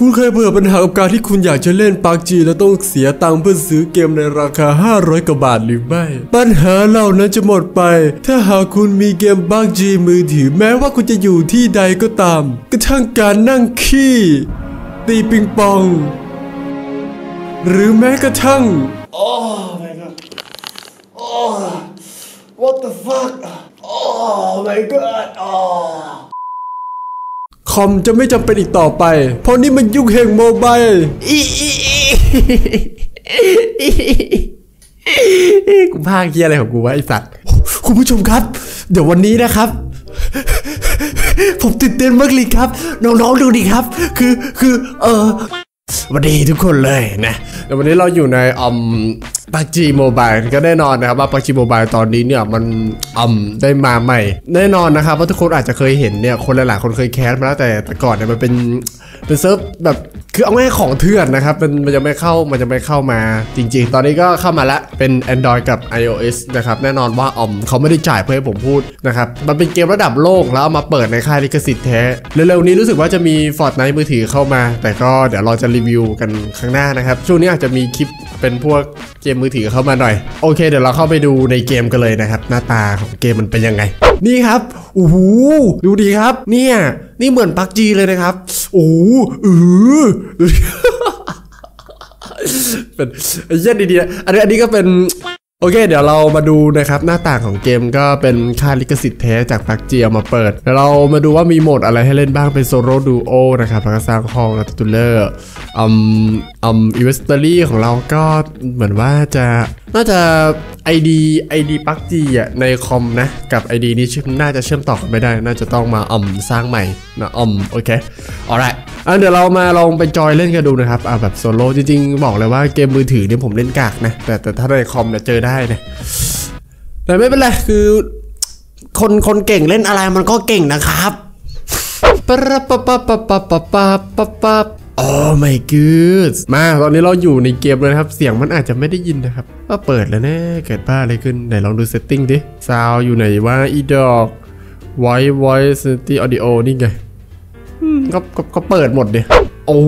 คุณเคยเผื่อปัญหากับการที่คุณอยากจะเล่น PUBG แล้วต้องเสียตังค์เพื่อซื้อเกมในราคา500 กว่าบาทหรือไม่ปัญหาเหล่านั้นจะหมดไปถ้าหากคุณมีเกม PUBG มือถือแม้ว่าคุณจะอยู่ที่ใดก็ตามกระทั่งการนั่งขี้ตีปิงปองหรือแม้กระทั่ง Oh my god Oh What the fuck Oh my god Oh คอมจะไม่จำเป็นอีกต่อไปเพราะนี่มันยุคแห่งโมบายกูพากเกียอะไรของกูวะไอสัตว์คุณผู้ชมครับเดี๋ยววันนี้นะครับผมตื่นเต้นมากเลยครับน้องๆดูดิครับคือสวัสดีทุกคนเลยนะเดี๋ยววันนี้เราอยู่ในPUBG Mobile ก็แน่นอนนะครับว่า PUBG Mobile ตอนนี้เนี่ยมันได้มาใหม่แน่นอนนะครับว่าทุกคนอาจจะเคยเห็นเนี่ยคนหลายๆคนเคยแคสมาแล้วแต่ก่อนเนี่ยมันเป็นเซิร์ฟแบบคือเอาง่ายของเถื่อนนะครับมันจะไม่เข้ามาจริงๆตอนนี้ก็เข้ามาแล้วเป็น Android กับ iOS นะครับแน่นอนว่าเขาไม่ได้จ่ายเพื่อให้ผมพูดนะครับมันเป็นเกมระดับโลกแล้วเอามาเปิดในค่ายลิขสิทธิ์แท้เร็วๆนี้รู้สึกว่าจะมี Fortnite มือถือเข้ามาแต่ก็เดี๋ยวเราจะรีวิวกันข้างหน้านะครับช่วงนี้อาจจะมีคลิปเป็นพวกเกมมือถือเข้ามาหน่อยโอเคเดี๋ยวเราเข้าไปดูในเกมกันเลยนะครับหน้าตาของเกมมันเป็นยังไงนี่ครับโอ้โหดูดีครับเนี่ยนี่เหมือน PUBG เลยนะครับโอ้เป็นเย็นดีๆอันนี้ก็เป็นโอเคเดี๋ยวเรามาดูนะครับหน้าต่างของเกมก็เป็นค่ายลิขสิทธิ์แท้จาก PUBG เอามาเปิดเดี๋ยวเรามาดูว่ามีโหมดอะไรให้เล่นบ้างเป็นโซโล่ดูโอนะครับแล้วก็สร้างห้องและตูเลอร์อิเวสเตอรี่ของเราก็เหมือนว่าน่าจะ ID PUBG อ่ะในคอมนะกับ ID นี้น่าจะเชื่อมต่อกันไม่ได้น่าจะต้องมาสร้างใหม่นะโอเคalrightเดี๋ยวเรามาลองไปจอยเล่นกันดูนะครับแบบโซโล่จริงๆบอกเลยว่าเกมมือถือเนี่ยผมเล่นกากนะแต่ถ้าในคอมเนี่ยเจอได้นะแต่ไม่เป็นไรคือคนเก่งเล่นอะไรมันก็เก่งนะครับโอ้ my god มาตอนนี้เราอยู่ในเกมเลยครับเสียงมันอาจจะไม่ได้ยินนะครับก็เปิดแล้วนะเกิดบ้าอะไรขึ้นไหนลองดูเซตติ้งดิซาวอยู่ไหนว่าอีดอกvoice city audio นี่ไงก็เปิดหมดดิโอ้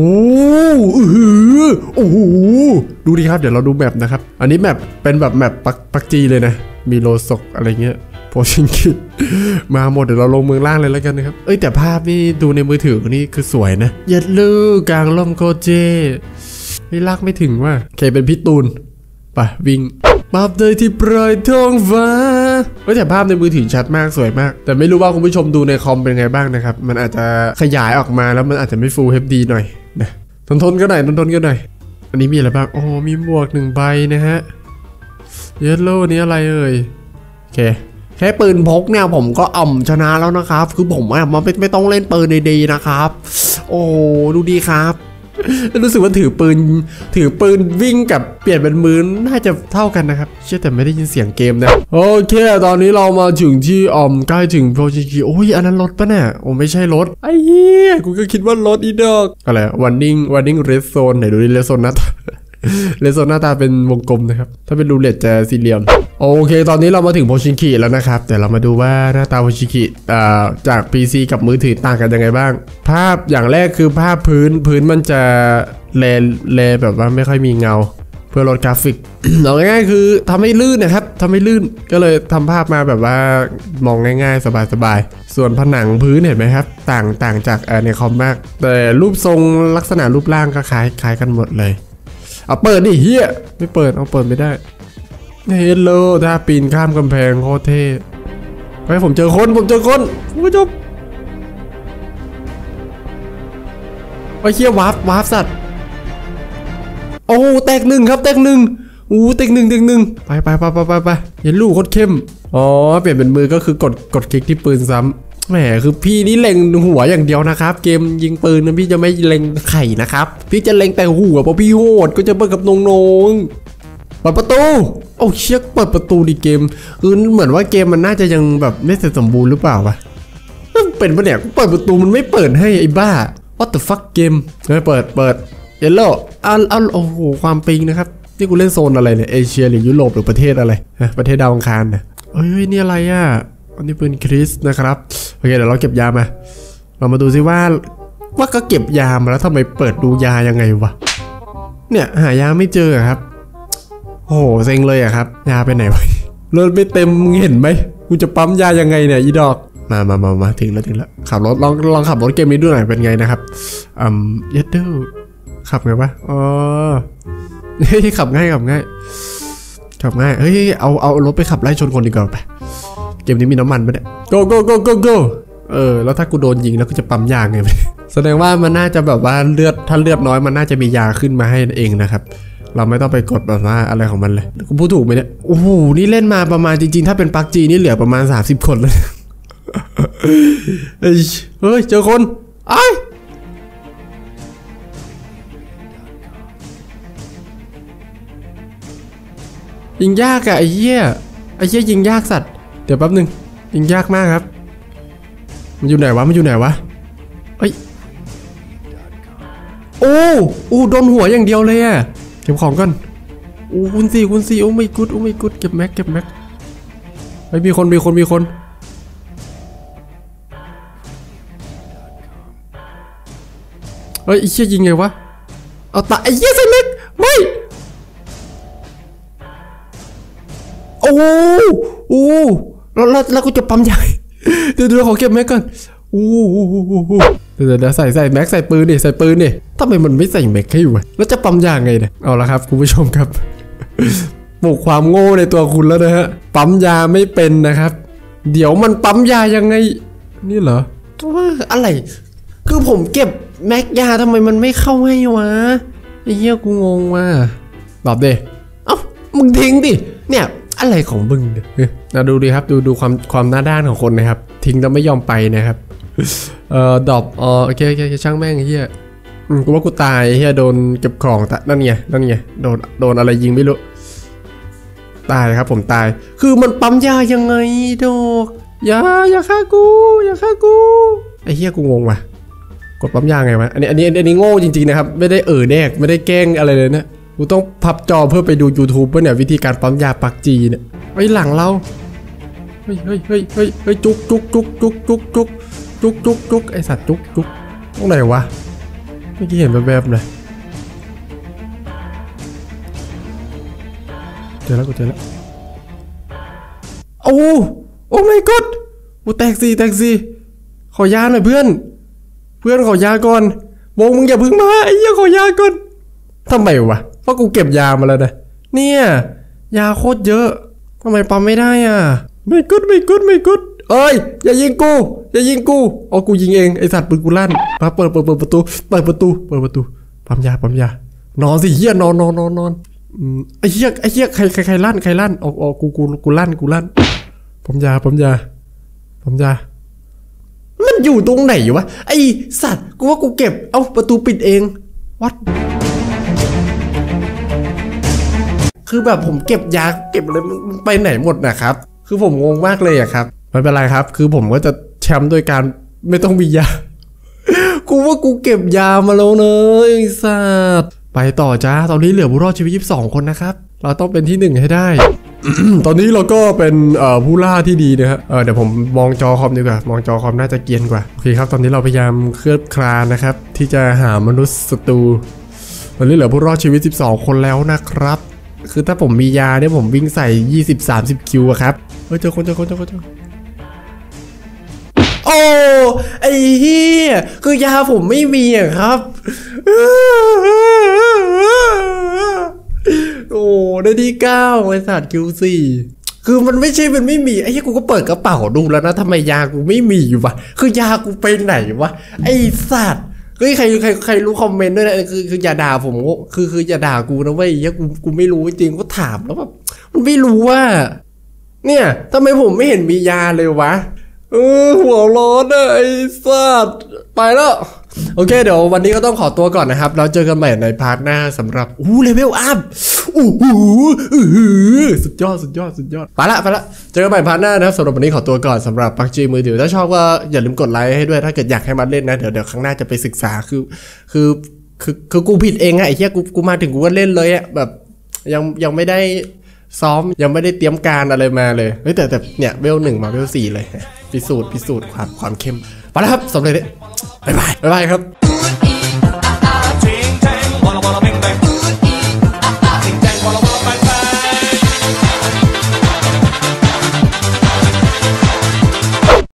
โหดูดิครับเดี๋ยวเราดูแมปนะครับอันนี้แมปเป็นแบบแมปปักจีเลยนะมีโลซกอะไรเงี้ยโพชิงกิมาหมดเดี๋ยวเราลงเมืองล่างเลยแล้วกันนะครับแต่ภาพนี่ดูในมือถือนี่คือสวยนะยัดลูกกลางล่มโคเจไม่ลากไม่ถึงว่าโอเคเป็นพี่ตูนไปวิ่งภาพเลยที่ปลายท้องฟ้าแต่ภาพในมือถือชัดมากสวยมากแต่ไม่รู้ว่าคุณผู้ชมดูในคอมเป็นไงบ้างนะครับมันอาจจะขยายออกมาแล้วมันอาจจะไม่ Full HD หน่อยนะทนก็หน่อยอันนี้มีอะไรบ้างโอ้มีหมวก1 ใบนะฮะเยลโล่นี้อะไรเอ่ยโอเคแค่ปืนพกเนี่ยผมก็ชนะแล้วนะครับคือผมมันไม่ต้องเล่นปืนดีๆนะครับโอ้ดูดีครับรู้สึกว่าถือปืนวิ่งกับเปลี่ยนเป็นมือน่าจะเท่ากันนะครับเชื่อแต่ไม่ได้ยินเสียงเกมนะโอเคตอนนี้เรามาถึงที่ใกล้ถึงโปรจิกิโอ้ยอันนั้นรถปะเนี่ยโอ้ไม่ใช่รถไอ้เหี้ยกูก็คิดว่ารถอีดอกอะไรวันนิ่งเรดโซนไหนดูดิเรดโซนนะเลโซนหน้าตาเป็นวงกลมนะครับถ้าเป็นรูเล็ตจะสี่เหลี่ยมโอเคตอนนี้เรามาถึงโพชิคิแล้วนะครับแต่เรามาดูว่าหน้าตาโพชิคิจาก PC กับมือถือต่างกันยังไงบ้างภาพอย่างแรกคือภาพพื้นมันจะแลแบบว่าไม่ค่อยมีเงาเพื่อลดกราฟิก เอาง่ายๆคือทำให้ลื่นนะครับทำให้ลื่นก็เลยทำภาพมาแบบว่ามองง่ายๆสบายๆส่วนผนังพื้นเห็นไหมครับต่างจากในคอมมากแต่รูปทรงลักษณะรูปร่างก็คล้ายกันหมดเลยเอาเปิดดิเฮียไม่เปิดเปิดไม่ได้เฮลโลถ้าปีนข้ามกำแพงโคตรเท่ไปผมเจอคนคุณผู้ชมไปเชี่ยววาร์ปสัตว์โอ้แตก1ครับแตก1แตกหนึ่งไปเห็นลูกโคตรเข้มอ๋อเปลี่ยนเป็นมือก็คือกดคลิกที่ปืนซ้ำแหมคือพี่นี่เล็งหัวอย่างเดียวนะครับเกมยิงปืนนะพี่จะไม่เล็งไข่นะครับพี่จะเล็งแต่หัวเพราะพี่โหดก็จะเปิดกับน้องเปิดประตูโอ้เชี่ยเปิดประตูดิเกมคือเหมือนว่าเกมมันน่าจะยังแบบไม่เสร็จสมบูรณ์หรือเปล่าวะเป็นปะเนี่ยเปิดประตูมันไม่เปิดให้ไอ้บ้า What the fuck เกมไม่เปิดเยลโล่โอ้โหความปิงนะครับนี่กูเล่นโซนอะไรเนี่ยเอเชียหรือยุโรปหรือประเทศอะไรประเทศดาวอังคารนะเฮ้ยนี่อะไรอ่ะอันนี้เป็นคริสนะครับโอเคเดี๋ยวเราเก็บยามาเรามาดูซิว่าว่าก็เก็บยามาแล้วทำไมเปิดดูยายังไงวะเนี่ยหายาไม่เจอครับโอ้โหเซ็งเลยครับยาไปไหนวะเลือดไม่เต็มมึงเห็นไหมกูจะปั๊มยายังไงเนี่ยอีดอกมาถึงแล้วขับรถลองขับรถเกมนี้ดูหน่อยเป็นไงนะครับยัดดูขับไงวะอ๋อเฮ้ยขับง่ายเฮ้ยเอารถไปขับไล่ชนคนดีกว่าไปเกมนี้มีน้ำมันปะเนี่ย go แล้วถ้ากูโดนยิงแล้วกูจะปั๊มยาไงแสดงว่ามันน่าจะแบบว่าถ้าเลือดน้อยมันน่าจะมียาขึ้นมาให้เองนะครับเราไม่ต้องไปกดแบบว่าอะไรของมันเลยกูพูดถูกไหมเนี่ยโอ้โหนี่เล่นมาประมาณจริงๆถ้าเป็นปักจีนี่เหลือประมาณ30คนเลยเฮ้ยเจอคนไอ้ยิงยากอะไอ้เหี้ยยิงยากสัตว์เดี๋ยวแป๊บนึงยิงยากมากครับมันอยู่ไหนวะเอ้ยโอ้โดนหัวอย่างเดียวเลยอะเก็บของก่อนคุณสี่โอ้ไม่กุดเก็บแม็กเฮ้ยมีคนเฮ้ยไอ้เหี้ยยิงไงวะเอาตาไอ้เหี้ยใส่แม็กไม่โอ้แล้วกูจะปั๊มใหญ่เดี๋ยวขอเก็บแม็กก่อนเดี๋ยวใส่แม็กใส่ปืนดิทำไมมันไม่ใส่แม็กให้อยู่แล้วจะปั๊มยาไงเนี่ยเอาละครับคุณผู้ชมครับปลุกความโง่ในตัวคุณแล้วนะฮะปั๊มยาไม่เป็นนะครับเดี๋ยวมันปั๊มยายังไงนี่เหรอว่าอะไรคือผมเก็บแม็กยาทำไมมันไม่เข้าให้วะไอ้เหี้ยกูงงว่ะแบบเดเอ้ามึงทิ้งดิเนี่ยอะไรของมึงเนี่ยดูดิครับดูความหน้าด้านของคนนะครับทิ้งแล้วไม่ยอมไปนะครับดรอปโอเคช่างแม่งไอ้เหี้ยกูว่ากูตายเหี้ยโดนเก็บของนั่นไงโดนอะไรยิงไม่รู้ตายครับผมตายคือมันปั๊มยายังไงดอกอย่าฆ่ากูไอ้เหี้ยกูงงว่ะกดปั๊มยาไงวะอันนี้โง่จริงๆนะครับไม่ได้แดกไม่ได้แกล้งอะไรเลยนะกูต้องพับจอเพื่อไปดู YouTube เพื่อเนี่ยวิธีการปั๊มยาปักจีเนี่ยไอ้หลังเราเฮ้ยจุกไอสัตว์จุกตรงไหนวะเมื่อกี้เห็นแบบๆเลยเจอแล้วโอ้ my god กูแตกสิขอยาหน่อยเพื่อนขอยาก่อนวงมึงอย่าพึ่งมาไอ้เหี้ยขอยาก่อนทำไมวะเพราะกูเก็บยามาแล้วนะเนี่ยยาโคตรเยอะทำไมปั๊มไม่ได้อ่ะไม่กุดเอ้ยอย่ายิงกูเอากูยิงเองไอสัตว์ปืนกูลั่นมาเปิดประตูปั๊มยานอนสิเหี้ยนอนไอ้เหี้ยใครลั่นเอากูลั่นปั๊มยามันอยู่ตรงไหนวะไอสัตว์กูว่ากูเก็บเอาประตูปิดเองวัดคือแบบผมเก็บยาเก็บอะไรมันไปไหนหมดนะครับคือผมงงมากเลยอะครับไม่เป็นไรครับคือผมก็จะแชมป์โดยการไม่ต้องมียากูว่ากูเก็บยามาแล้วเนอะไอ้สัตว์ไปต่อจ้าตอนนี้เหลือผู้รอดชีวิต22คนนะครับเราต้องเป็นที่1ให้ได้ ตอนนี้เราก็เป็นผู้ล่าที่ดีนะครับเดี๋ยวผมมองจอคอมดีกว่ามองจอคอมน่าจะเกียนกว่าโอเคครับตอนนี้เราพยายามเคลือบคลานนะครับที่จะหามนุษย์ศัตรูตอนนี้เหลือผู้รอดชีวิต12คนแล้วนะครับคือถ้าผมมียาเนี่ยผมวิ่งใส่20-30 คิวครับเจอคนโอ้ไอ้เหี้ยคือยาผมไม่มีอะครับโอ้ได้ที่9ไอ้สัตว์คิว4คือมันไม่ใช่มันไม่มีไอ้เหี้ยกูก็เปิดกระเป๋าดูแล้วนะทำไมยากูไม่มีวะคือยากูไปไหนวะไอ้สัตว์เฮ้ยใครรู้คอมเมนต์ด้วยนะคืออย่าด่าผมคืออย่าด่ากูนะเว้ยเหี้ยกูไม่รู้จริงก็ถามแล้วแบบมันไม่รู้ว่าเนี่ยทำไมผมไม่เห็นมียาเลยวะหัวร้อนอะไอ้สัตว์ไปแล้วโอเคเดี๋ยววันนี้ก็ต้องขอตัวก่อนนะครับแล้วเจอกันใหม่ในพาร์ทหน้าสำหรับเลเวลอัพสุดยอดไปละเจอกันใหม่พาร์ทหน้านะครับสำหรับวันนี้ขอตัวก่อนสำหรับ PUBG มือถือถ้าชอบก็อย่าลืมกดไลค์ให้ด้วยถ้าเกิดอยากให้มันเล่นนะเดี๋ยวครั้งหน้าจะไปศึกษาคือกูผิดเองอะไอ้เหี้ยกูมาถึงกูก็เล่นเลยอะแบบยังไม่ได้ซ้อมยังไม่ได้เตรียมการอะไรมาเลยเฮ้ยแต่เนี่ยเวล1มาเวล4เลยพิสูจน์ความเข้มไปแล้วครับสำเร็จบ๊ายบายครับ